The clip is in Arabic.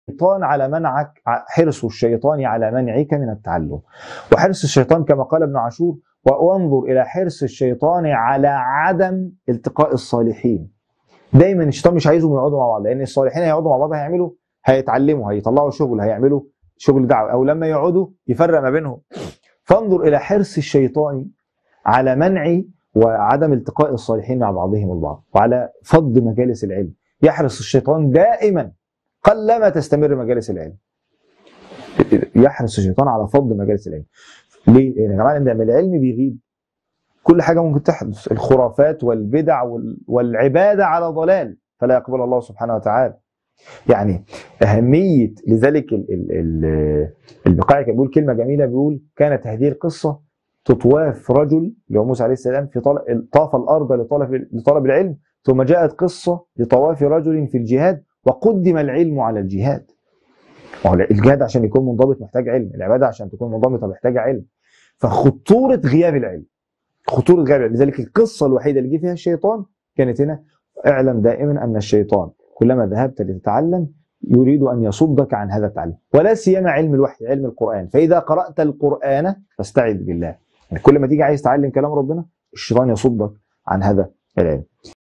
الشيطان على منعك، حرص الشيطان على منعك من التعلم. وحرص الشيطان كما قال ابن عاشور: وانظر إلى حرص الشيطان على عدم التقاء الصالحين. دايما الشيطان مش عايزهم يقعدوا مع بعض، لأن الصالحين هيقعدوا مع بعض هيتعلموا، هيطلعوا شغل، هيعملوا شغل دعوة، أو لما يقعدوا يفرق ما بينهم. فانظر إلى حرص الشيطان على منع وعدم التقاء الصالحين مع بعضهم البعض، وعلى فض مجالس العلم. يحرص الشيطان دائما، قلما تستمر مجالس العلم، يحرص الشيطان على فض مجالس العلم. ليه؟ لأن يا جماعة لما العلم بيغيب كل حاجة ممكن تحدث، الخرافات والبدع والعبادة على ضلال، فلا يقبل الله سبحانه وتعالى. يعني أهمية لذلك البقاعي كان بيقول كلمة جميلة، بيقول: كانت هذه القصة تطواف رجل اللي هو موسى عليه السلام في طاف الأرض لطلب العلم، ثم جاءت قصة لطواف رجل في الجهاد وقدم العلم على الجهاد. الجهاد عشان يكون منضبط محتاج علم، العبادة عشان تكون منضبطة محتاجة علم. فخطورة غياب العلم، خطورة غياب العلم. لذلك القصة الوحيدة اللي جه فيها الشيطان كانت هنا: اعلم دائما أن الشيطان كلما ذهبت لتتعلم يريد أن يصدك عن هذا التعلم، ولا سيما علم الوحي، علم القرآن. فإذا قرأت القرآن فاستعذ بالله. يعني كل ما تيجي عايز تعلم كلام ربنا الشيطان يصدك عن هذا العلم.